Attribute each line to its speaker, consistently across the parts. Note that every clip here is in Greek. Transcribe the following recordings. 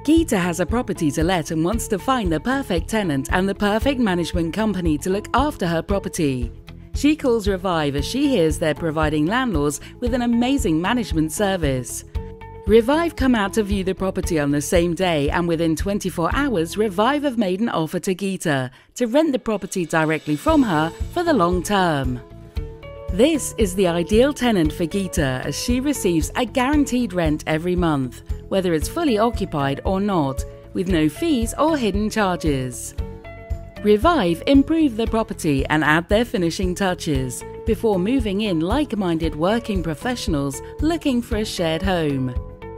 Speaker 1: Geeta has a property to let and wants to find the perfect tenant and the perfect management company to look after her property. She calls Revive as she hears they're providing landlords with an amazing management service. Revive come out to view the property on the same day, and within 24 hours, Revive have made an offer to Geeta to rent the property directly from her for the long term. This is the ideal tenant for Geeta as she receives a guaranteed rent every month, whether it's fully occupied or not, with no fees or hidden charges. Revive improve the property and add their finishing touches before moving in like-minded working professionals looking for a shared home.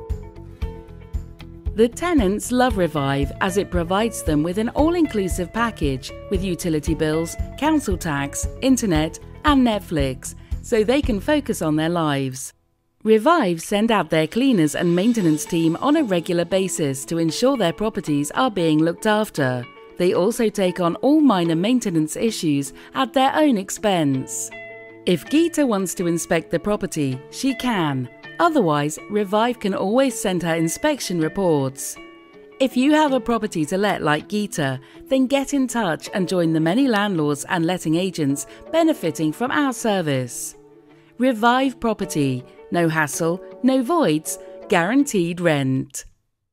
Speaker 1: The tenants love Revive as it provides them with an all-inclusive package with utility bills, council tax, internet and Netflix, so they can focus on their lives. Revive send out their cleaners and maintenance team on a regular basis to ensure their properties are being looked after. They also take on all minor maintenance issues at their own expense. If Geeta wants to inspect the property, she can. Otherwise, Revive can always send her inspection reports. If you have a property to let like Geeta, then get in touch and join the many landlords and letting agents benefiting from our service. Revive Property. No hassle, no voids, guaranteed rent.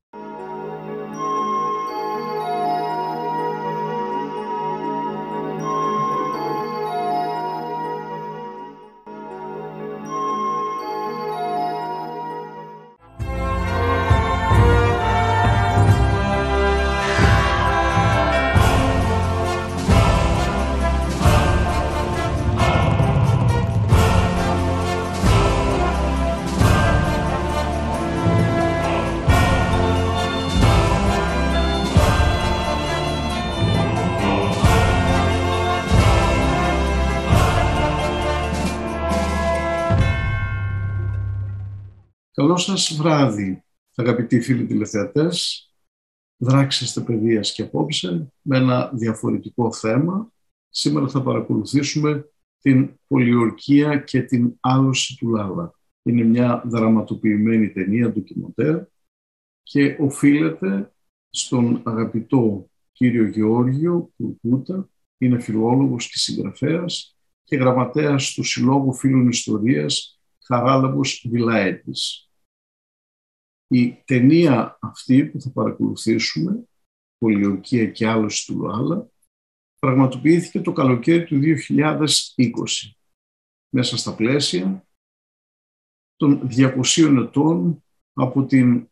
Speaker 2: Καλό σας βράδυ, αγαπητοί φίλοι τηλεθεατές. Δράξαστε παιδείας και απόψε με ένα διαφορετικό θέμα. Σήμερα θα παρακολουθήσουμε την πολιορκία και την άλωση του Λάλα. Είναι μια δραματοποιημένη ταινία ντοκιμοντέρ και οφείλεται στον αγαπητό κύριο Γεώργιο Κουρκούτα. Είναι φιλόλογος και συγγραφέας και γραμματέας του Συλλόγου Φίλων Ιστορίας Χαράλαμπος Βιλαέτης. Η ταινία αυτή που θα παρακολουθήσουμε, πολιορκία και άλωση του Λάλα, πραγματοποιήθηκε το καλοκαίρι του 2020, μέσα στα πλαίσια των 200 ετών από την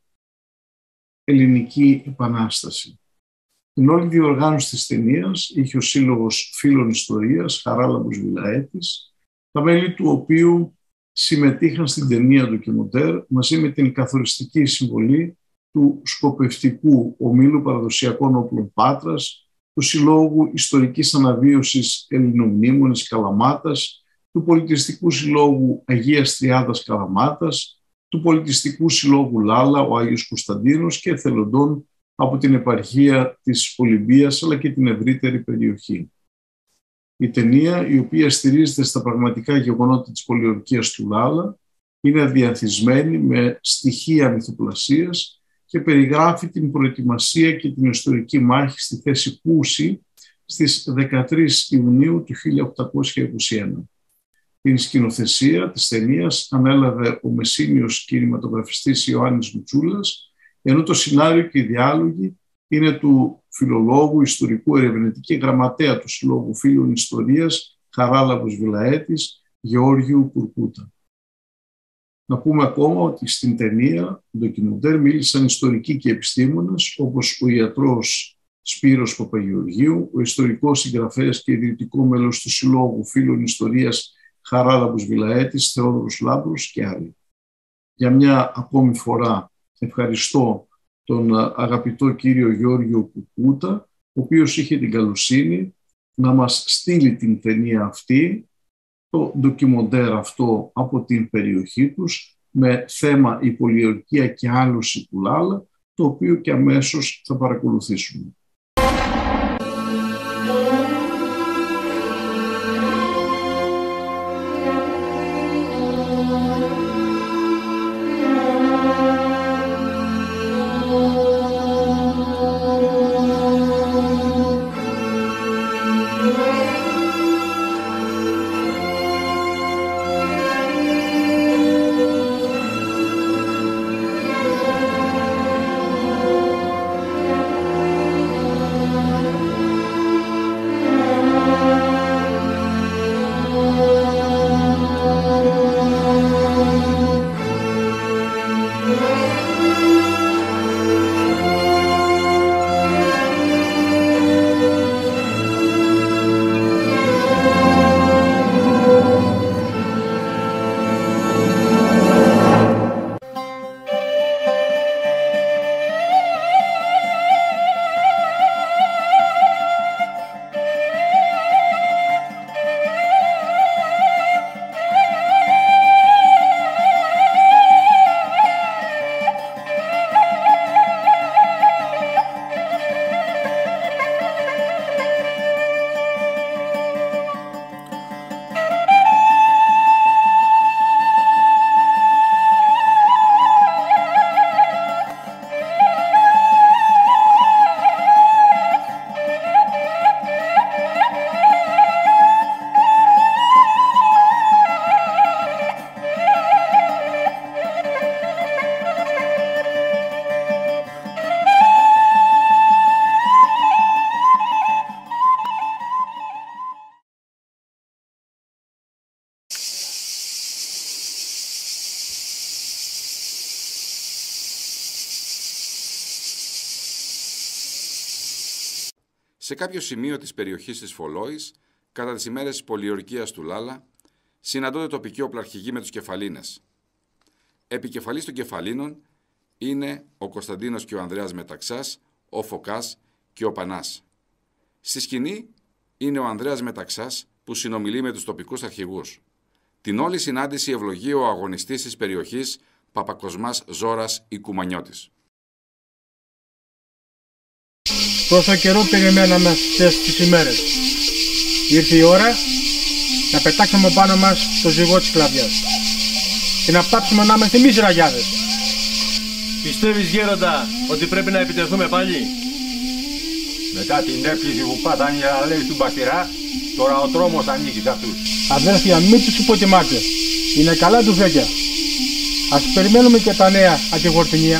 Speaker 2: Ελληνική Επανάσταση. Την όλη διοργάνωση της ταινίας είχε ο Σύλλογος Φίλων Ιστορίας Χαράλαμπος Βιλαέτης, τα μέλη του οποίου συμμετείχαν στην ταινία ντοκιμοντέρ μαζί με την καθοριστική συμβολή του Σκοπευτικού Ομίλου Παραδοσιακών Όπλων Πάτρας, του Συλλόγου Ιστορικής Αναβίωσης Ελληνομνήμονης Καλαμάτας, του Πολιτιστικού Συλλόγου Αγίας Τριάδας Καλαμάτας, του Πολιτιστικού Συλλόγου Λάλα, ο Άγιος Κωνσταντίνος και εθελοντών από την επαρχία της Ολυμπίας αλλά και την ευρύτερη περιοχή. Η ταινία, η οποία στηρίζεται στα πραγματικά γεγονότα της πολιορκίας του Λάλα, είναι διαθυσμένη με στοιχεία μυθοπλασίας και περιγράφει την προετοιμασία και την ιστορική μάχη στη θέση Πούση στις 13 Ιουνίου του 1821. Την σκηνοθεσία της ταινίας ανέλαβε ο μεσήνιος κινηματογραφιστής Ιωάννης Μουτσούλας, ενώ το σενάριο και οι διάλογοι είναι του φιλολόγου, ιστορικού ερευνητή και γραμματέα του Συλλόγου Φίλων Ιστορίας Χαράλαμπος Βιλαέτης, Γεώργιου Κουρκούτα. Να πούμε ακόμα ότι στην ταινία ντοκιμοντέρ μίλησαν ιστορικοί και επιστήμονες όπως ο ιατρός Σπύρος Παπαγεωργίου, ο ιστορικός συγγραφέας και ιδρυτικό μέλος του Συλλόγου Φίλων Ιστορίας Χαράλαμπος Βιλαέτης, Θεόδωρος Λάμπρος και άλλοι. Για μια ακόμη φορά ευχαριστώ τον αγαπητό κύριο Γεώργιο Κουρκούτα, ο οποίος είχε την καλοσύνη να μας στείλει την ταινία αυτή, το ντοκιμοντέρ αυτό από την περιοχή τους, με θέμα η πολιορκία και άλωση του Λάλα, το οποίο και αμέσως θα παρακολουθήσουμε.
Speaker 3: Σε κάποιο σημείο της περιοχής της Φολόης, κατά τις ημέρες πολιορκίας του Λάλα, συναντώνται τοπικοί οπλαρχηγοί με τους Κεφαλίνες. Επικεφαλής των Κεφαλίνων είναι ο Κωνσταντίνος και ο Ανδρέας Μεταξάς, ο Φωκάς και ο Πανάς. Στη σκηνή είναι ο Ανδρέας Μεταξάς που συνομιλεί με τους τοπικούς αρχηγούς. Την όλη συνάντηση ευλογεί ο αγωνιστής της περιοχής Παπακοσμάς Ζώρας Οικουμανιώτης.
Speaker 4: Τόσο καιρό περιμέναμε αυτές τις ημέρες. Ήρθε η ώρα να πετάξουμε πάνω μας το ζυγό της κλαδιάς και να πάψουμε να είμαστε εμείς ραγιάδες.
Speaker 5: Πιστεύεις, Γέροντα, ότι πρέπει να επιτεθούμε πάλι?
Speaker 6: Μετά την έπληξη που πάθανε για λέει του Μπαστηρά, τώρα ο τρόμος ανοίγει σε αυτούς.
Speaker 4: Αδέρφια, μην τους υποτιμάτε. Είναι καλά τουφέκια. Ας περιμένουμε και τα νέα από τη Γορτινία.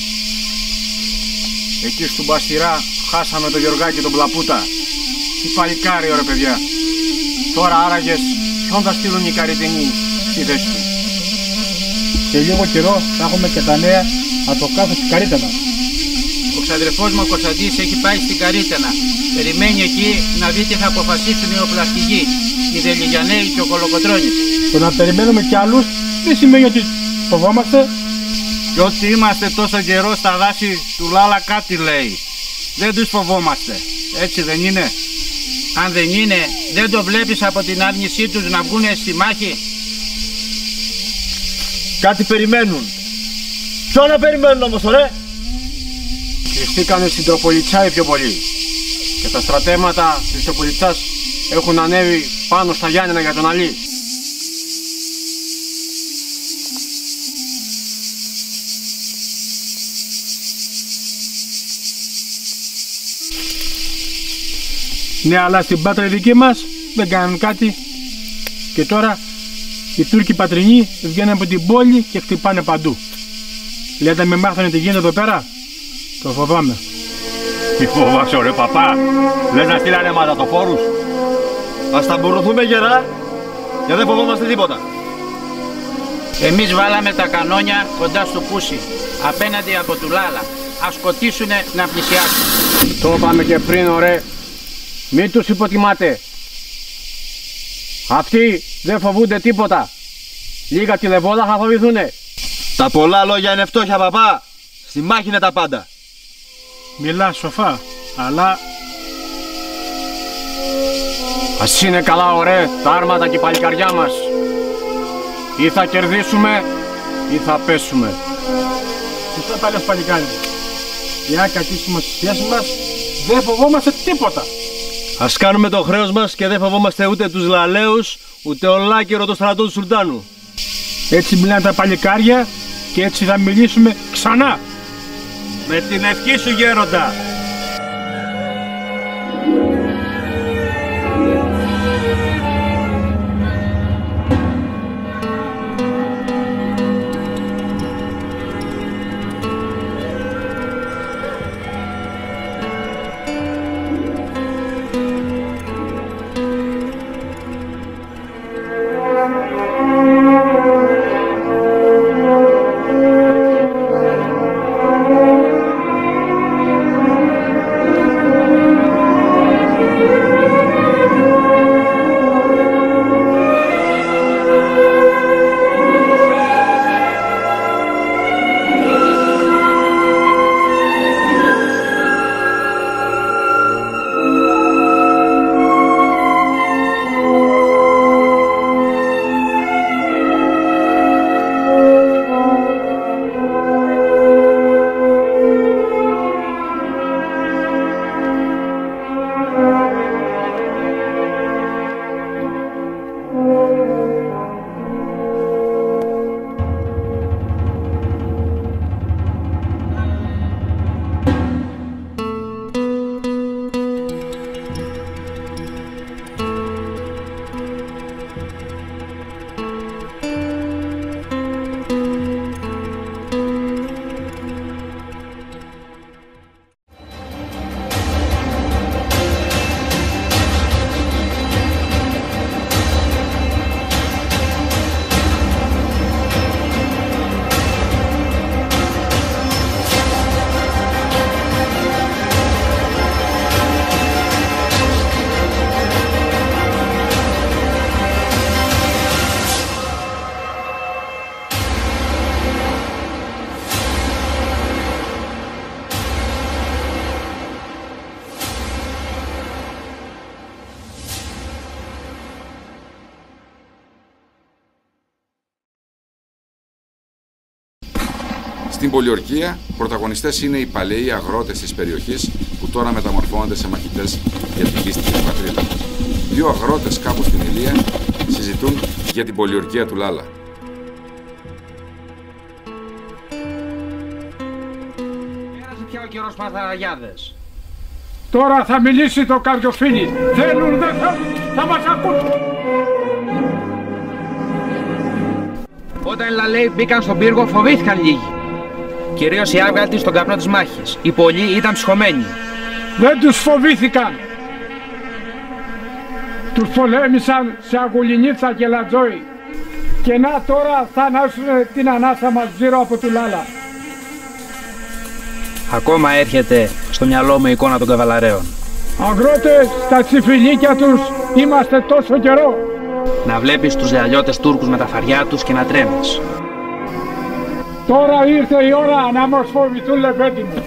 Speaker 6: Εκεί στον Μπαστηρά χάσαμε τον Γεωργάκη τον Πλαπούτα. Τι παλικάρι, ρε παιδιά. Τώρα άραγες ποιον θα στείλουν οι Καριτινοί στη θέση του?
Speaker 4: Σε λίγο καιρό θα έχουμε και τα νέα από το κάθος της Καρίτανα.
Speaker 7: Ο ξαδερφός μου ο Κωνσταντής έχει πάει στην Καρίτανα. Περιμένει εκεί να δει τι θα αποφασίσουν οι οπλαρχηγοί, οι Δελιγιανέοι και ο Κολοκοτρώνης.
Speaker 4: Το να περιμένουμε κι άλλους δεν σημαίνει ότι φοβόμαστε.
Speaker 6: Κι ότι είμαστε τόσο καιρό στα δάση του Λάλα κάτι λέει. Δεν τους φοβόμαστε. Έτσι δεν είναι?
Speaker 7: Αν δεν είναι, δεν το βλέπεις από την άρνησή τους να βγουνε στη μάχη?
Speaker 5: Κάτι περιμένουν. Ποιο να περιμένουν όμως, ωραία?
Speaker 6: Κρυφτήκανε στην Τροπολιτσάη πιο πολύ. Και τα στρατεύματα της Τροπολιτσάς έχουν ανέβει πάνω στα Γιάννενα για τον Αλή.
Speaker 4: Ναι, αλλά στην Πάτρα η δική μας δεν κάνουν κάτι. Και τώρα οι Τούρκοι πατρινοί βγαίνουν από την πόλη και χτυπάνε παντού. Λέτε με μάθανε τι γίνεται εδώ πέρα? Το φοβάμαι.
Speaker 6: Τι φοβάσαι, ρε παπά? Λες να στείλανε ματατοφόρους?
Speaker 5: Ας τα μπουρουθούμε γερά και δεν φοβόμαστε τίποτα.
Speaker 7: Εμείς βάλαμε τα κανόνια κοντά στο Πούσι, απέναντι από του Λάλα. Ας σκοτήσουνε να πλησιάσουν.
Speaker 6: Το είπαμε και πριν, ωραία. Μην τους υποτιμάτε. Αυτοί δεν φοβούνται τίποτα. Λίγα τηλεβόλα θα φοβηθούνε.
Speaker 5: Τα πολλά λόγια είναι φτώχεια, παπά. Στη μάχη είναι τα πάντα.
Speaker 4: Μιλάς σοφά, αλλά
Speaker 6: Ας είναι καλά, ωραία, τα άρματα και η παλικαριά μας. Ή θα κερδίσουμε ή θα πέσουμε.
Speaker 4: σωστά τα λες παλικάρι μου. Εάν κατήσουμε στις σχέσεις μας δεν φοβόμαστε τίποτα.
Speaker 5: Ας κάνουμε το χρέος μας και δεν φοβόμαστε ούτε τους λαλαίους, ούτε ολάκερο το στρατό του Σουλτάνου.
Speaker 4: Έτσι μιλάνε τα παλικάρια και έτσι θα μιλήσουμε ξανά.
Speaker 5: Με την ευχή σου, Γέροντα.
Speaker 3: Στην πολιορκία, πρωταγωνιστές είναι οι παλαιοί αγρότες της περιοχής που τώρα μεταμορφώνονται σε μαχητές για την πίστη και την πατρίδα. Δύο αγρότες κάπου στην Ηλία συζητούν για την πολιορκία του Λάλα.
Speaker 7: Πέρασε πια ο καιρός Παθαραγιάδες.
Speaker 4: Τώρα θα μιλήσει το Καριοφίλι. Θέλουν, δεν θέλουν, θα μας ακούσουν.
Speaker 7: Όταν οι Λαλαίοι μπήκαν στον πύργο, φοβήθηκαν λίγοι. Κυρίως οι Άργαλτοι στον καπνό της μάχης. Οι πολλοί ήταν ψυχωμένοι.
Speaker 4: Δεν τους φοβήθηκαν. Τους πολέμησαν σε Αγουλινίτσα και Λατζόη. Και να τώρα θα ανάσουν την ανάσα μας γύρω από του Λάλα.
Speaker 7: Ακόμα έρχεται στο μυαλό μου η εικόνα των καβαλαρέων.
Speaker 4: Αγρότες, στα τσιφιλίκια τους είμαστε τόσο καιρό.
Speaker 7: Να βλέπεις τους γυαλιώτες Τούρκους με τα φαριά τους και να τρέμεις.
Speaker 4: Τώρα ήρθε η ώρα να μας φοβηθούν, λεπέντι μου.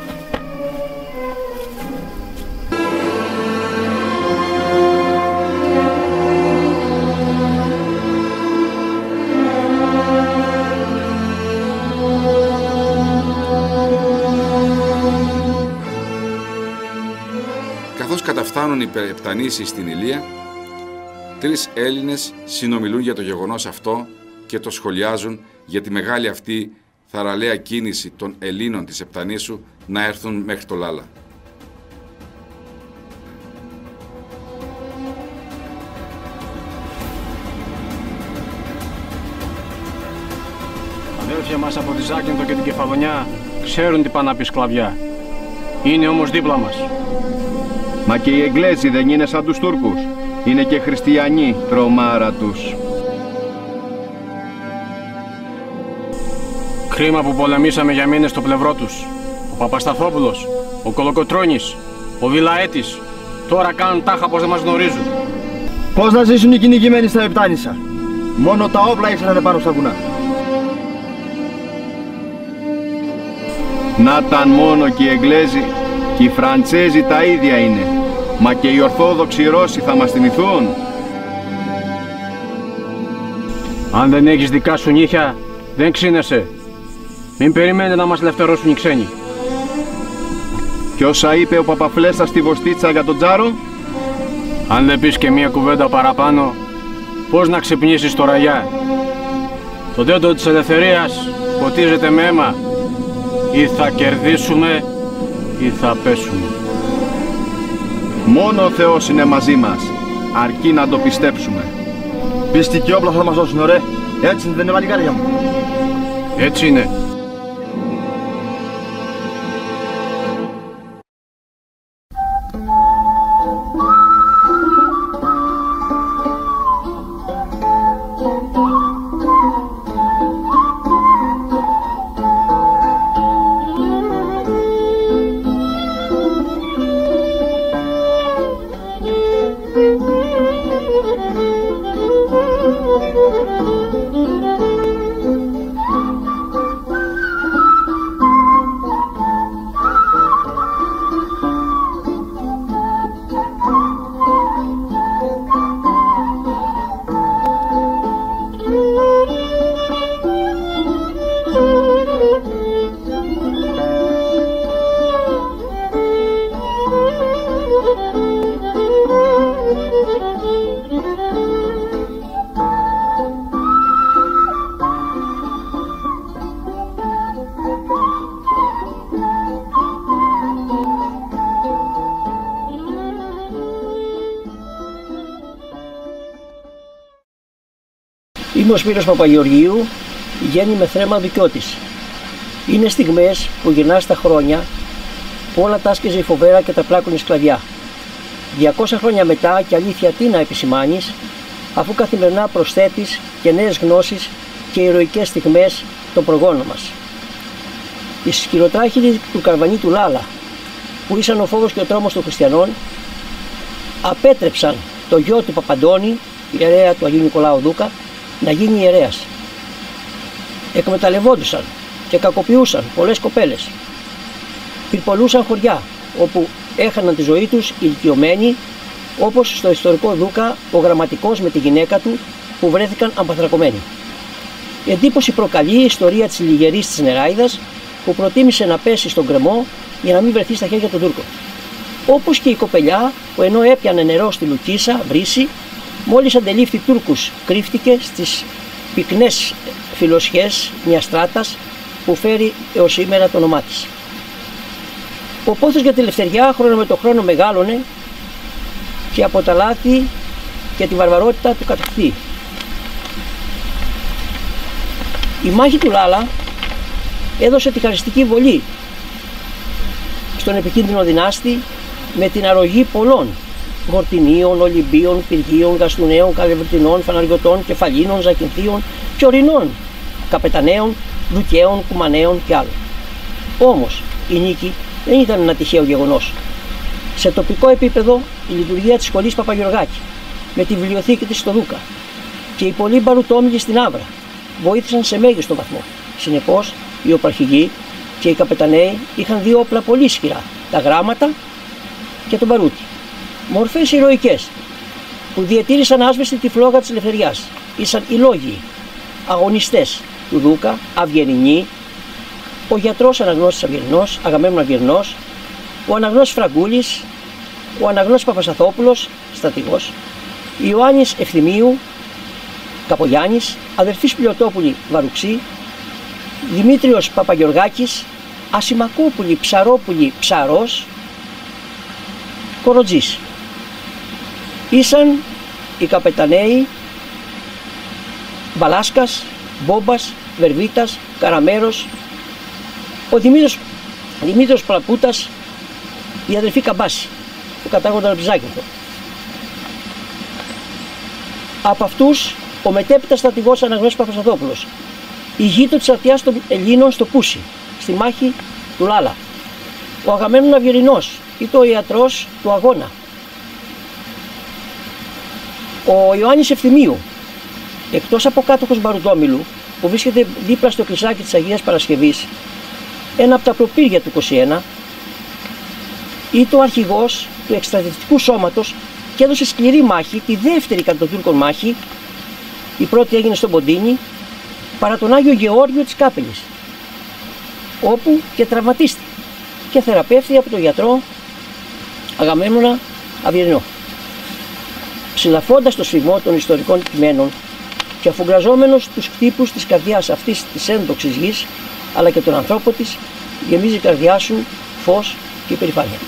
Speaker 3: Καθώς καταφθάνουν οι Επτανήσιοι στην Ηλία, τρεις Έλληνες συνομιλούν για το γεγονός αυτό και το σχολιάζουν για τη μεγάλη αυτή θαραλέα κίνηση των Ελλήνων της Επτανήσου να έρθουν μέχρι το Λάλα.
Speaker 6: Αδέλφια μας από τη Ζάκυνθο και την Κεφαλονιά ξέρουν τι πάνε να πει σκλαβιά. Είναι όμως δίπλα μας.
Speaker 5: Μα και οι Εγγλέζοι δεν είναι σαν τους Τούρκους. Είναι και χριστιανοί, τρομάρα τους.
Speaker 6: Κρίμα που πολεμήσαμε για μήνες στο πλευρό τους. Ο Παπασταθόπουλος, ο Κολοκοτρώνης, ο Βιλαέτης. Τώρα κάνουν τάχα πως δεν μας γνωρίζουν.
Speaker 5: Πώς να ζήσουν οι κυνηγημένοι στα Επτάνησα. Μόνο τα όπλα ήξεραν πάνω στα βουνά. Να ήταν μόνο και οι Εγγλέζοι και οι Φραντσέζοι τα ίδια είναι. Μα και οι Ορθόδοξοι Ρώσοι θα μας θυμηθούν.
Speaker 6: Αν δεν έχεις δικά σου νύχια, δεν ξύνεσαι. Μην περιμένετε να μας ελευθερώσουν οι ξένοι.
Speaker 5: Κι όσα είπε ο Παπαφλέστας στη Βοστίτσα για τον Τζάρο,
Speaker 6: αν δεν πεις και μία κουβέντα παραπάνω, πώς να ξυπνήσεις το ραγιά. Το δέντρο της ελευθερίας ποτίζεται με αίμα. Ή θα κερδίσουμε ή θα πέσουμε.
Speaker 5: μόνο ο Θεός είναι μαζί μας, αρκεί να το πιστέψουμε.
Speaker 8: Πίστη και όπλα θα μας δώσουν, ωραία. Έτσι δεν είναι, βαλικάρια μου?
Speaker 6: Έτσι είναι.
Speaker 9: Είμαι ο Σπύρος Παπαγεωργίου, γέννη με θρέμα Δικιώτης. Είναι στιγμές που γυρνάς στα χρόνια που όλα τα άσκησε η φοβέρα και τα πλάκωνε η σκλαβιά. 200 χρόνια μετά και αλήθεια τι να επισημάνεις, αφού καθημερινά προσθέτεις και νέες γνώσεις και ηρωικές στιγμές των προγόνων μας. Οι σκυλοτράχυλοι του Καρβανί του Λάλα, που ήσαν ο φόβος και ο τρόμος των χριστιανών, απέτρεψαν το γιο του Παπαντώνη, ιερέα του Αγίου Νικολάου Δούκα, να γίνει ιερέας. Εκμεταλλευόντουσαν και κακοποιούσαν πολλές κοπέλες. Πυρπολούσαν χωριά όπου έχαναν τη ζωή τους ηλικιωμένοι, όπως στο ιστορικό Δούκα ο γραμματικός με τη γυναίκα του που βρέθηκαν αμπαθρακωμένοι. Εντύπωση προκαλεί η ιστορία της λιγερής της Νεράιδας που προτίμησε να πέσει στον κρεμό για να μην βρεθεί στα χέρια των Τούρκων. Όπως και η κοπελιά που ενώ έπιανε νερό στη Λουκίσα, βρύση, μόλις αντελήφθη Τούρκους κρύφτηκε στις πυκνές φιλοσιές μιας στράτας που φέρει έως σήμερα το όνομά της. Ο πόθος για τη ελευθεριά χρόνο με το χρόνο μεγάλωνε και από τα λάθη και τη βαρβαρότητα του κατακτή. Η μάχη του Λάλα έδωσε τη χαριστική βολή στον επικίνδυνο δυνάστη με την αρρωγή πολλών Γορτινίων, Ολυμπίων, Πυργίων, Γαστουναίων, Καλεβριτινών, Φαναριωτών, Κεφαλίνων, Ζακυνθίων και Ορεινών, Καπεταναίων, Λουκαίων, Κουμαναίων και άλλων. Όμως η νίκη δεν ήταν ένα τυχαίο γεγονός. Σε τοπικό επίπεδο η λειτουργία της σχολής Παπαγεωργάκη με τη βιβλιοθήκη της στο Δούκα και οι πολλοί μπαρουτόμιλοι στην Άβρα βοήθησαν σε μέγιστο βαθμό. Συνεπώς οι οπαρχηγοί και οι καπεταναίοι είχαν δύο όπλα πολύ ισχυρά, τα γράμματα και τον μπαρούτι. Μορφές ηρωικές που διατήρησαν άσβεστη τη φλόγα της ελευθεριάς. Ήσαν οι λόγοι, αγωνιστές του Δούκα, Αυγερινοί, ο γιατρός Αναγνώστης Αυγερινός, Αγαμέμνων Αυγερινός, ο Αναγνώστης Φραγκούλης, ο Αναγνώστης Παπασαθόπουλος, στρατηγός, Ιωάννης Ευθυμίου, Καπογιάννης, αδερφής Πλειοτόπουλη Βαρουξή, Δημήτριος Παπαγεωργάκης, Ασημακόπουλη Ψαρόπουλη Ψαρός, Κοροτζής. Ήσαν οι καπεταναίοι Μπαλάσκας, Μπόμπας, Βερβίτας, Καραμέρος, ο Δημήτριος Πλαπούτας, η αδερφή Καμπάση που κατάγονταν από τη Ζάκυνθο. Από αυτούς ο μετέπειτα στρατηγός Αναγνώστης Παπασαθόπουλος, ηγείτο της αρτιάς των Ελλήνων στο Πούσι, στη μάχη του Λάλα, ο Αγαμέμνων Αυγερινός, ήταν ο ιατρός του αγώνα, ο Ιωάννης Ευθυμίου, εκτός από κάτοχος Μπαρουτόμιλου που βρίσκεται δίπλα στο κλεισάκι της Αγίας Παρασκευής, ένα από τα προπήρια του 21, ήταν ο αρχηγός του εκστρατευτικού σώματος και έδωσε σκληρή μάχη, τη δεύτερη κατά των Τούρκων μάχη, η πρώτη έγινε στο Ποντίνι, παρά τον Άγιο Γεώργιο της Κάπελης, όπου και τραυματίστηκε και θεραπεύτηκε από τον γιατρό Αγαμέμνονα Αυγερινό. Συλλαφώντας το σφιγμό των ιστορικών κειμένων και αφουγκραζόμενος τους χτύπους της καρδιάς αυτής της ένδοξης γης, αλλά και των ανθρώπων της, γεμίζει η καρδιά σου φως και υπερηφάνεια.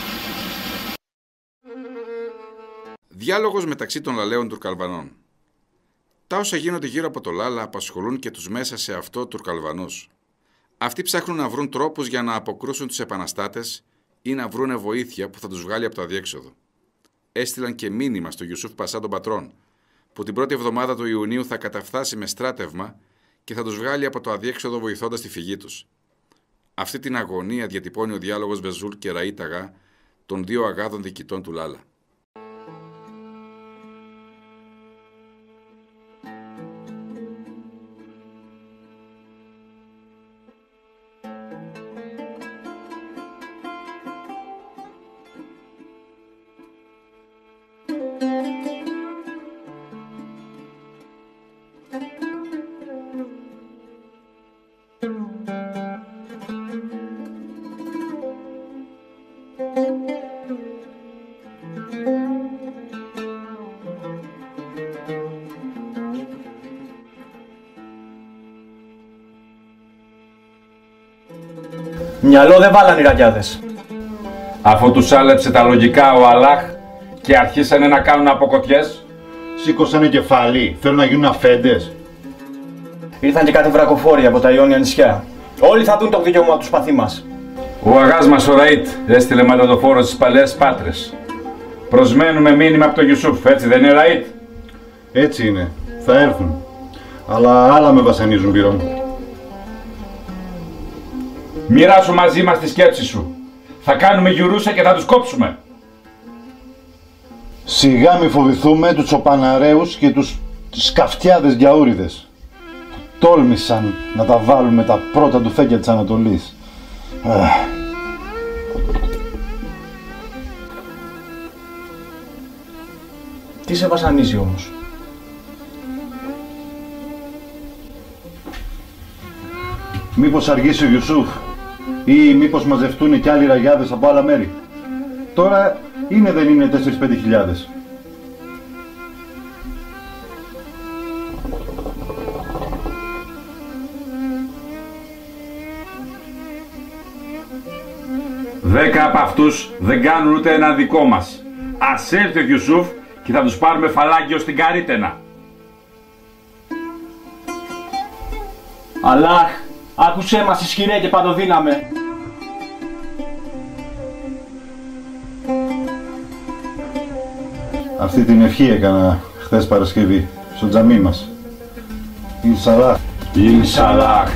Speaker 3: Διάλογος μεταξύ των Λαλαίων Τουρκαλβανών. Τα όσα γίνονται γύρω από το Λάλα απασχολούν και τους μέσα σε αυτό Τουρκαλβανούς. Αυτοί ψάχνουν να βρουν τρόπους για να αποκρούσουν τους επαναστάτες ή να βρούνε βοήθεια που θα τους βγάλει από το αδιέξοδο. Έστειλαν και μήνυμα στο Ιουσούφ Πασά των Πατρών, που την πρώτη εβδομάδα του Ιουνίου θα καταφτάσει με στράτευμα και θα τους βγάλει από το αδιέξοδο βοηθώντας τη φυγή τους. Αυτή την αγωνία διατυπώνει ο διάλογος Βεζούλ και Ραΐτ Αγά των δύο αγάδων διοικητών του Λάλα.
Speaker 10: Μυαλό δεν βάλαν οι ραγιάδες.
Speaker 3: Αφού τους άλεψε τα λογικά ο Αλλάχ και αρχίσανε να κάνουν αποκοτιές,
Speaker 8: σήκωσανε κεφάλι, θέλουν να γίνουν αφέντες.
Speaker 10: Ήρθαν και κάτι βρακοφόροι από τα Ιόνια νησιά. Όλοι θα δουν το δικαίωμα του σπαθί μας.
Speaker 3: Ο αγάς μας ο Ραΐτ έστειλε ματοδοφόρο στις παλαιές Πάτρες. Προσμένουμε μήνυμα από τον Ιουσούφ, έτσι δεν είναι Ραΐτ?
Speaker 8: Έτσι είναι, θα έρθουν. Αλλά άλλα με βασανίζουν, πυρό μου.
Speaker 3: Μοιράσου μαζί μας τη σκέψη σου. Θα κάνουμε γιουρούσα και θα τους κόψουμε.
Speaker 8: Σιγά μη φοβηθούμε τους οπαναραίους και τους σκαφτιάδες γιαούριδες. Τόλμησαν να τα βάλουν με τα πρώτα του φέκια της Ανατολής.
Speaker 10: Τι σε βασανίζει όμως?
Speaker 8: Μήπως αργήσει ο Ιουσούφ ή μήπως μαζευτούν κι άλλοι ραγιάδες από άλλα μέρη. Τώρα είναι δεν είναι 4-5 χιλιάδες.
Speaker 3: Δέκα από αυτούς δεν κάνουν ούτε ένα δικό μας. Ας έρθει ο Ιουσούφ και θα τους πάρουμε φαλάκιο στην Καρίτενα.
Speaker 10: Αλλάχ, άκουσέ μας ισχυρέ και παντοδύναμε.
Speaker 8: Αυτή την ευχή έκανα χθες Παρασκευή, στο τζαμί μας. Ινσαλάχ.
Speaker 3: Ινσαλάχ.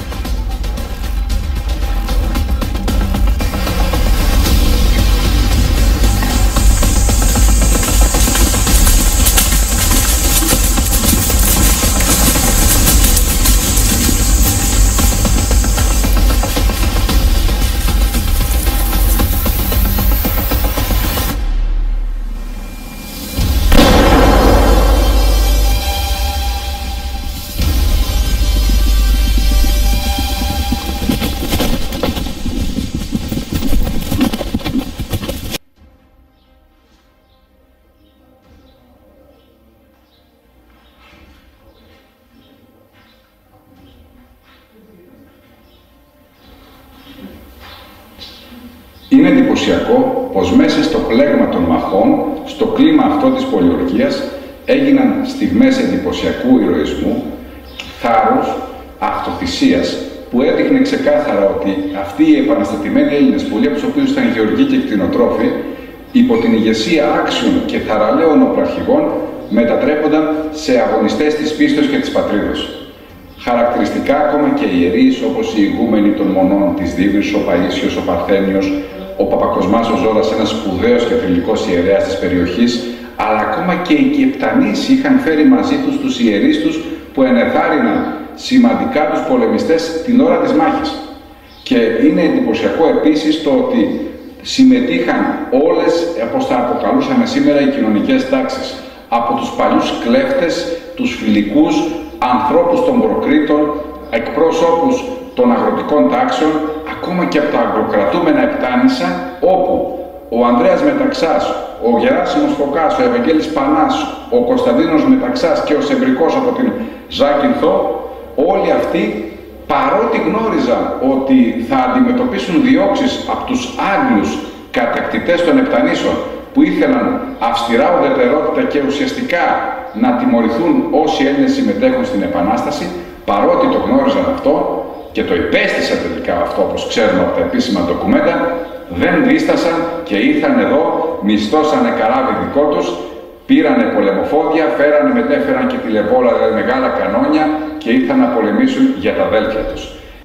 Speaker 3: Είναι εντυπωσιακό πως μέσα στο πλέγμα των μαχών, στο κλίμα αυτό της πολιορκίας, έγιναν στιγμές εντυπωσιακού ηρωισμού, θάρρους, αυτοθυσίας, που έδειχνε ξεκάθαρα ότι αυτοί οι επαναστατημένοι Έλληνες, πολλοί από τους οποίους ήταν γεωργοί και κτηνοτρόφοι, υπό την ηγεσία άξιων και θαραλέων οπλαρχηγών, μετατρέπονταν σε αγωνιστές της πίστος και της πατρίδος. Χαρακτηριστικά ακόμα και ιερείς όπως οι ηγούμενοι των μονών της Δίβρης, ο Παΐσιος, ο Παρθένιος, ο Παπακοσμάς ο Ζώρας, ένας σπουδαίος και θρυλικός ιερέας της περιοχής, αλλά ακόμα και οι Κεπτανείς είχαν φέρει μαζί τους τους ιερείς τους που ενεθάρρυναν σημαντικά τους πολεμιστές την ώρα της μάχης. Και είναι εντυπωσιακό επίσης το ότι συμμετείχαν όλες, όπως τα αποκαλούσαμε σήμερα, οι κοινωνικές τάξεις. Από τους παλιούς κλέφτες, τους φιλικούς, ανθρώπους των προκρήτων, εκπρόσωπους των αγροτικών τάξεων, ακόμα και από τα αγροκρατούμενα Επτάνησα, όπου ο Ανδρέας Μεταξάς, ο Γεράσιμος Φωκάς, ο Ευαγγέλης Πανάς, ο Κωνσταντίνος Μεταξάς και ο Σεμπρικός από την Ζάκυνθο, όλοι αυτοί, παρότι γνώριζαν ότι θα αντιμετωπίσουν διώξεις από τους Άγγλους κατακτητές των Επτανήσων, που ήθελαν αυστηρά ουδετερότητα και ουσιαστικά να τιμωρηθούν όσοι Έλληνες συμμετέχουν στην Επανάσταση, παρότι το γνώριζαν αυτό και το υπέστησαν τελικά αυτό, όπως ξέρουμε από τα επίσημα ντοκουμέντα, δεν δίστασαν και ήρθαν εδώ, μισθώσανε καράβι δικό τους, πήρανε πολεμοφόδια, μετέφεραν και τηλεπόλα, δηλαδή μεγάλα κανόνια, και ήρθαν να πολεμήσουν για τα αδέλφια τους.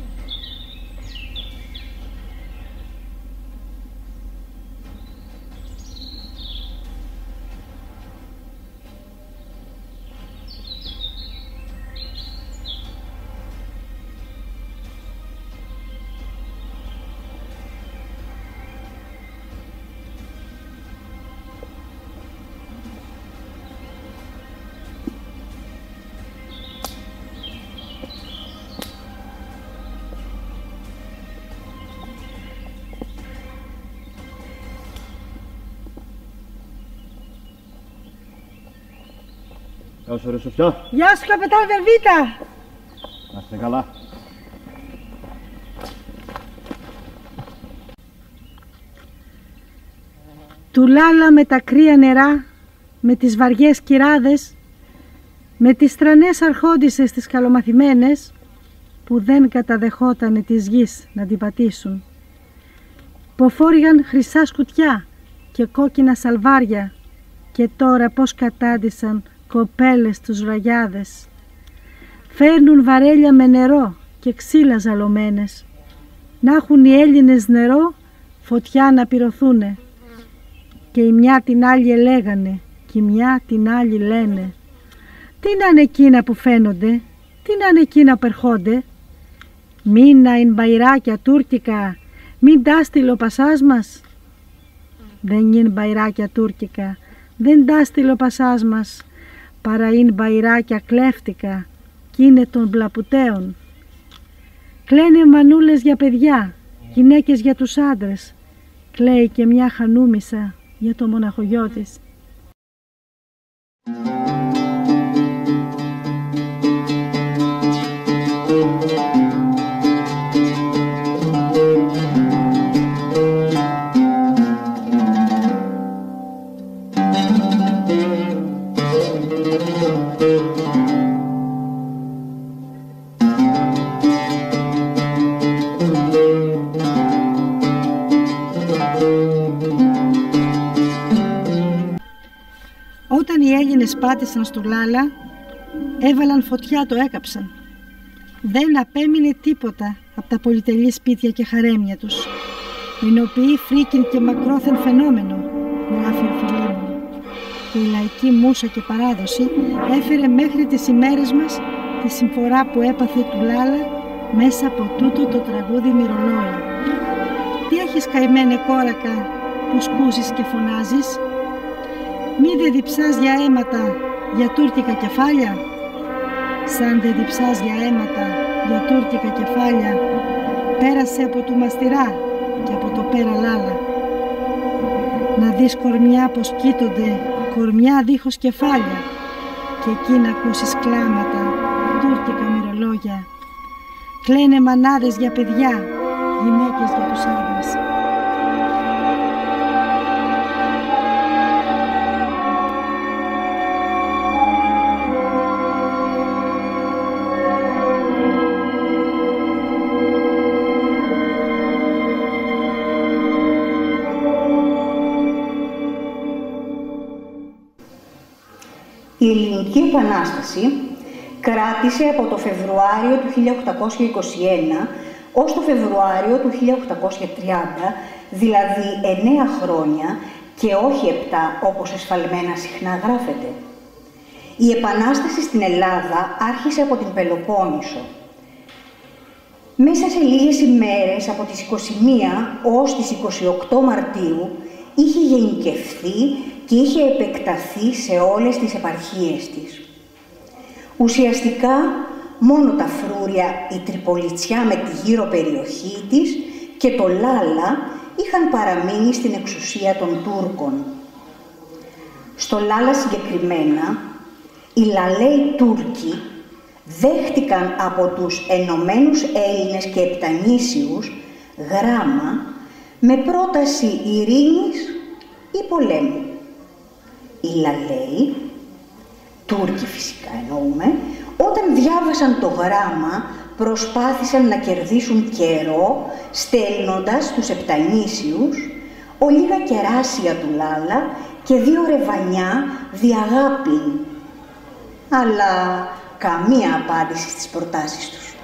Speaker 8: Γεια σου ρε Σοφιά.
Speaker 11: Γεια σου καπετάν Βερβίτα.
Speaker 8: Να είστε καλά.
Speaker 11: Του Λάλα με τα κρύα νερά, με τις βαριές κυράδες, με τις τρανές αρχόντισσες τις καλομαθημένες, που δεν καταδεχότανε της γης να την πατήσουν. Που φόρηγαν χρυσά σκουτιά και κόκκινα σαλβάρια, και τώρα πως κατάντησαν κοπέλες τους ραγιάδες. Φέρνουν βαρέλια με νερό και ξύλα ζαλωμένες. Να έχουν οι Έλληνες νερό, φωτιά να πυρωθούνε. Και η μια την άλλη ελέγανε και η μια την άλλη λένε. Τι να είναι εκείνα που φαίνονται, τι να είναι εκείνα που ερχόνται. Μην να είναι μπαϊράκια τουρκικά, μην τα στείλει ο πασάς μας. Δεν είναι μπαϊράκια τουρκικά, δεν τα στείλει ο πασάς μας, παρά είναι μπαϊράκια κλέφτικα κι είναι των πλαπουτέων. Κλαίνε μανούλες για παιδιά, γυναίκες για τους άντρες. Κλαίει και μια χανούμισσα για το μοναχογιό της. Όταν οι Έλληνες πάτησαν στο Λάλα, έβαλαν φωτιά, το έκαψαν. Δεν απέμεινε τίποτα από τα πολυτελή σπίτια και χαρέμια τους. Μηνοποιεί φρίκιν και μακρόθεν φαινόμενο, γράφει ο Φιλίμων. Και η λαϊκή μούσα και παράδοση έφερε μέχρι τις ημέρες μας τη συμφορά που έπαθε του Λάλα μέσα από τούτο το τραγούδι μυρολόι. Τι έχεις, καημένε κόρακα, που σκούζεις και φωνάζεις? Μη δε διψάς για αίματα, για τούρκικα κεφάλια. Σαν δε διψάς για αίματα, για τούρκικα κεφάλια, πέρασε από του μαστιρά και από το πέρα Λάλα. Να δεις κορμιά πως κοίτονται, κορμιά δίχως κεφάλια, και εκεί να ακούσεις κλάματα, τούρκικα μυρολόγια. Κλαίνε μανάδες για παιδιά, γυναίκες για τους άντρες.
Speaker 12: Η Ελληνική Επανάσταση κράτησε από το Φεβρουάριο του 1821 ως το Φεβρουάριο του 1830, δηλαδή 9 χρόνια και όχι 7 όπως εσφαλμένα συχνά γράφεται. Η Επανάσταση στην Ελλάδα άρχισε από την Πελοπόννησο. Μέσα σε λίγες ημέρες, από τις 21 ως τις 28 Μαρτίου, είχε γενικευθεί και είχε επεκταθεί σε όλες τις επαρχίες της. Ουσιαστικά, μόνο τα Φρούρια, η Τριπολιτσιά με τη γύρω περιοχή της και το Λάλα είχαν παραμείνει στην εξουσία των Τούρκων. Στο Λάλα συγκεκριμένα, οι Λαλαίοι Τούρκοι δέχτηκαν από τους Ενωμένους Έλληνες και Επτανήσιους γράμμα με πρόταση ειρήνης ή πολέμου. Οι Λαλαίοι, Τούρκοι φυσικά εννοούμε, όταν διάβασαν το γράμμα προσπάθησαν να κερδίσουν καιρό στέλνοντας τους Επτανήσιους ολίγα κεράσια του Λάλα και 2 ρεβανιά διαγάπην, αλλά καμία απάντηση στις προτάσεις τους.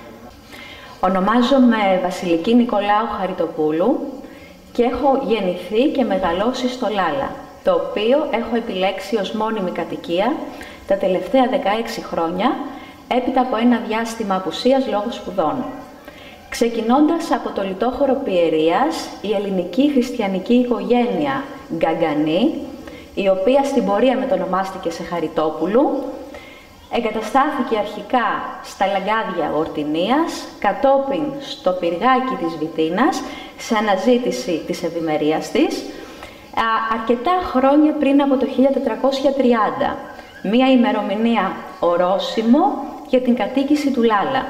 Speaker 13: Ονομάζομαι Βασιλική Νικολάου Χαριτοπούλου και έχω γεννηθεί και μεγαλώσει στο Λάλα, το οποίο έχω επιλέξει ως μόνιμη κατοικία τα τελευταία 16 χρόνια, έπειτα από ένα διάστημα απουσίας λόγω σπουδών. Ξεκινώντας από το λιτόχωρο Πιερίας, η ελληνική χριστιανική οικογένεια Γκαγκανή, η οποία στην πορεία μετονομάστηκε σε Χαριτόπουλου, εγκαταστάθηκε αρχικά στα λαγκάδια Ορτινίας, κατόπιν στο πυργάκι της Βιτίνας, σε αναζήτηση της ευημερίας της, αρκετά χρόνια πριν από το 1430, μία ημερομηνία ορόσημο για την κατοίκηση του Λάλα.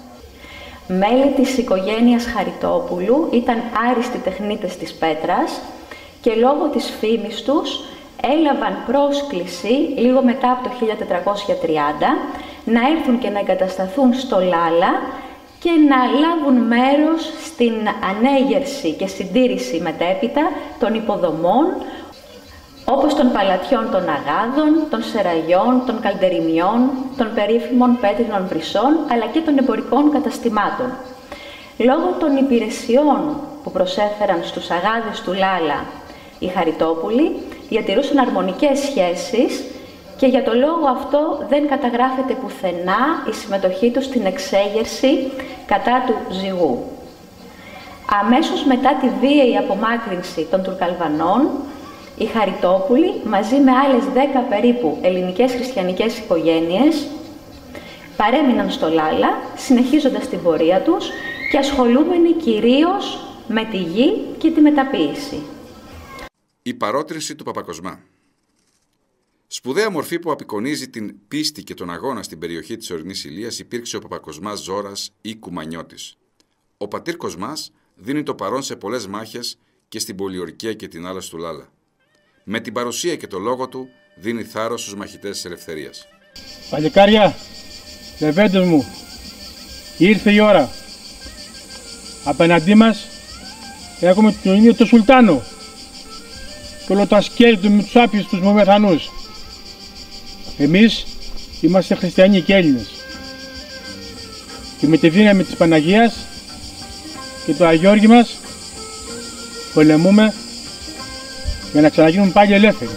Speaker 13: Μέλη της οικογένειας Χαριτόπουλου ήταν άριστοι τεχνίτες της πέτρας και λόγω της φήμης τους έλαβαν πρόσκληση λίγο μετά από το 1430 να έρθουν και να εγκατασταθούν στο Λάλα και να λάβουν μέρος στην ανέγερση και συντήρηση μετέπειτα των υποδομών, όπως των παλατιών των Αγάδων, των Σεραγιών, των Καλντεριμιών, των περίφημων πέτρινων βρυσών, αλλά και των εμπορικών καταστημάτων. Λόγω των υπηρεσιών που προσέφεραν στους Αγάδες του Λάλα οι Χαριτόπουλοι, διατηρούσαν αρμονικές σχέσεις και για το λόγο αυτό δεν καταγράφεται πουθενά η συμμετοχή τους στην εξέγερση κατά του ζυγού. Αμέσως μετά τη βίαιη απομάκρυνση των Τουρκαλβανών, οι Χαριτόπουλοι, μαζί με άλλες 10 περίπου ελληνικές χριστιανικές οικογένειες, παρέμειναν στο Λάλα, συνεχίζοντας την πορεία τους και ασχολούμενοι κυρίως με τη γη και τη μεταποίηση.
Speaker 3: Η παρότρινση του Παπακοσμά. Σπουδαία μορφή που απεικονίζει την πίστη και τον αγώνα στην περιοχή της ορεινής Ηλίας υπήρξε ο Παπακοσμάς Ζώρας ή Κουμανιώτης. Ο πατήρ Κοσμάς δίνει το παρόν σε πολλές μάχες και στην πολιορκία και την άλαση του Λάλα. Με την παρουσία και το λόγο του δίνει θάρρος στους μαχητές της ελευθερίας.
Speaker 4: Παλικάρια, λεβέντες μου, ήρθε η ώρα. Απέναντί μας έχουμε τον ίδιο το Σουλτάνο και όλο τα σκέλη του με τους άπιους τους Μομεθανούς. Εμείς είμαστε χριστιανοί και Έλληνες και με τη δύναμη της Παναγίας και το Αγιώργη μας πολεμούμε για να ξαναγίνουμε πάλι ελεύθεροι.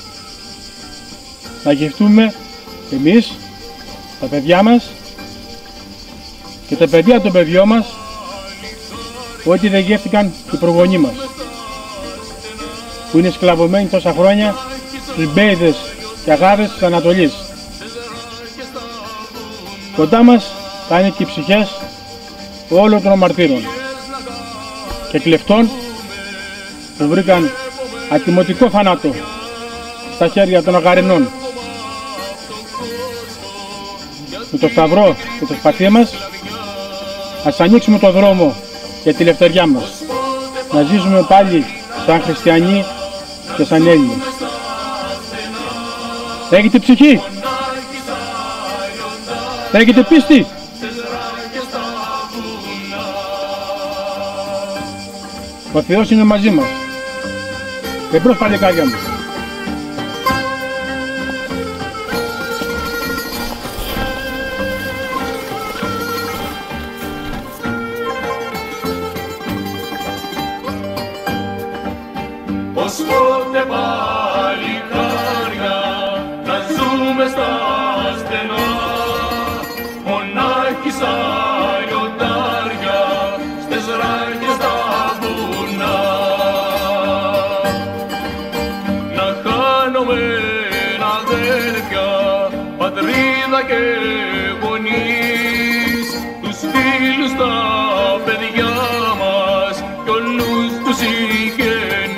Speaker 4: Να γευτούμε εμείς, τα παιδιά μας και τα παιδιά των παιδιών μας ό,τι δεν γεύτηκαν οι προγονείς μας που είναι σκλαβωμένοι τόσα χρόνια στους μπέιδες και αγάδες της Ανατολής. Κοντά μας θα είναι και οι ψυχές όλων των μαρτύρων και κλεφτών που βρήκαν ατιμωτικό θάνατο στα χέρια των αγαρινών. Με το σταυρό και το σπαθί μας ας ανοίξουμε το δρόμο για τη ελευθεριά μας. Να ζήσουμε πάλι σαν χριστιανοί και σαν Έλληνες. Έχετε ψυχή, έχετε πίστη. Ο Θεός είναι μαζί μας. Εμπρός παλικάρια μου.
Speaker 14: Ως πότε παλικάρια να ζούμε στα στενά, μονάχοι σαν λιοντάρια στες ράγες στα βουνά. Να χάνομαι αδέρφια, πατρίδα και γονείς, τους φίλους τα παιδιά μας κι όλους τους συγγενείς.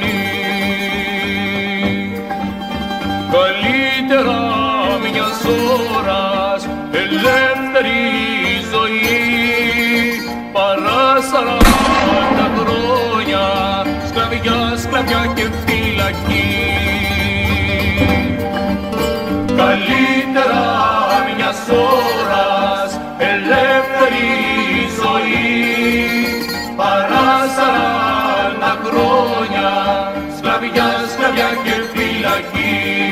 Speaker 14: Καλύτερα μιας ώρας ελεύθερη ζωή παρά 40 χρόνια σκλαβιά, σκλαβιά και φυλακή. Καλύτερα μιας ώρας ελεύθερη ζωή παρά 40 χρόνια σκλαβιά, σκλαβιά και φυλακή.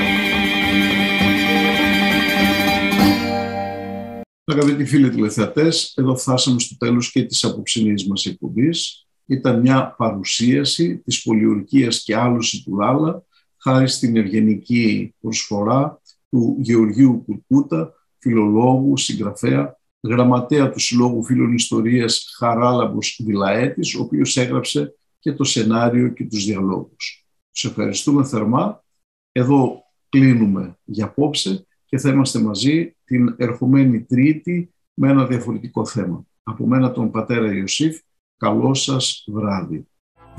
Speaker 2: Αγαπητοί φίλοι τηλεθεατές, εδώ φτάσαμε στο τέλος και της απόψινής μας εκπομπής. Ήταν μια παρουσίαση της πολιορκίας και άλωση του Λάλα, χάρη στην ευγενική προσφορά του Γεωργίου Κουρκούτα, φιλολόγου, συγγραφέα, γραμματέα του Συλλόγου Φίλων Ιστορίας Χαράλαμπος Βιλαέτης, ο οποίος έγραψε και το σενάριο και τους διαλόγους. Τους ευχαριστούμε θερμά. Εδώ κλείνουμε για απόψε και θα είμαστε μαζί την ερχομένη Τρίτη με ένα διαφορετικό θέμα. Από μένα τον πατέρα Ιωσήφ, καλό σας βράδυ.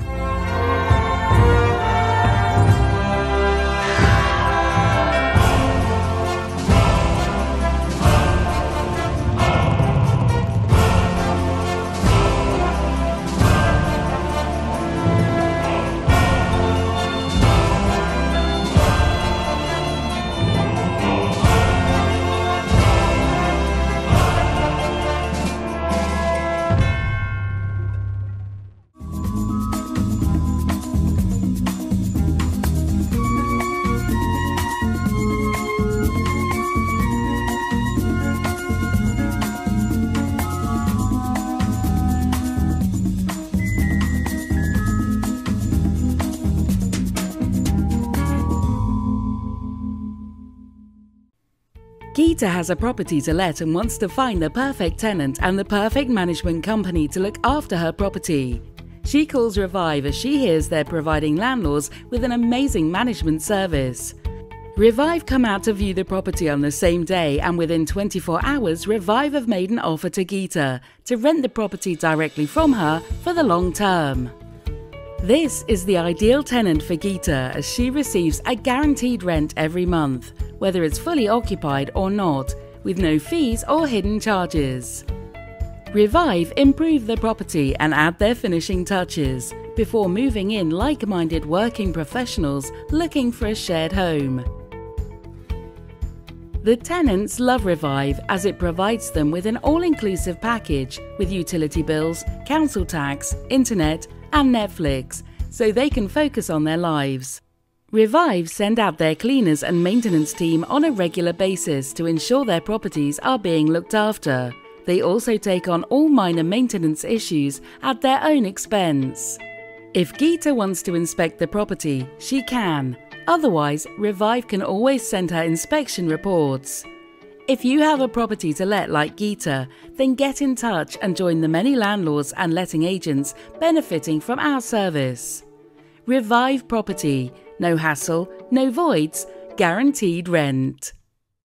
Speaker 1: Geeta has a property to let and wants to find the perfect tenant and the perfect management company to look after her property. She calls Revive as she hears they're providing landlords with an amazing management service. Revive come out to view the property on the same day, and within 24 hours Revive have made an offer to Geeta to rent the property directly from her for the long term. This is the ideal tenant for Geeta, as she receives a guaranteed rent every month, whether it's fully occupied or not, with no fees or hidden charges. Revive improve the property and add their finishing touches before moving in like-minded working professionals looking for a shared home. The tenants love Revive as it provides them with an all-inclusive package with utility bills, council tax, internet and Netflix, so they can focus on their lives. Revive send out their cleaners and maintenance team on a regular basis to ensure their properties are being looked after. They also take on all minor maintenance issues at their own expense. If Geeta wants to inspect the property, she can. Otherwise, Revive can always send her inspection reports. If you have a property to let like Geeta, then get in touch and join the many landlords and letting agents benefiting from our service. Revive Property. No hassle, no voids, guaranteed rent.